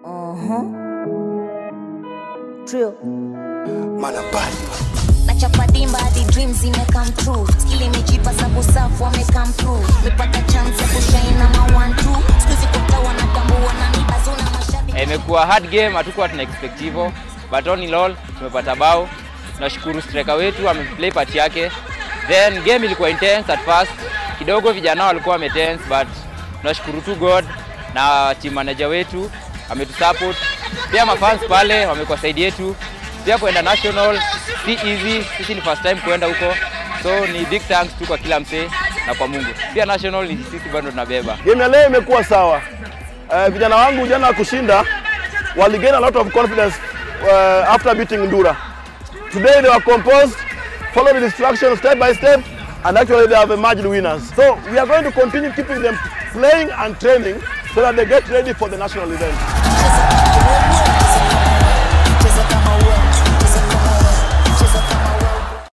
Na Chapa Dimba the dreams come true. Skill imejipa sabu safu wamecome through. Mepata chance ya kushine na ma 1-2. Sikuzi kutawa na tambua na mibazona mashabiki. Imekuwa hard game, hatukuwa tuna expect hivyo. But all in all tumepata bao. Tunashukuru striker wetu ameplay part yake. Then game ilikuwa intense at first. Kidogo vijana walikuwa wametense, but tunashukuru tu God na team manager wetu ametusupport. Pia mafans pale wamekuwa side yetu. Pia kwenda national si easy, sisi ni first time kwenda huko. So ni big thanks tu kwa kila msee na kwa Mungu. Pia national sisi bado tunabeba. Game ya leo imekuwa sawa. Vijana wangu jana kushinda wali gain a lot of confidence after beating Ndura. Today they were composed, followed the instructions step by step, and actually they have emerged winners. So we are going to continue keeping them playing and training so that they get ready for the national event.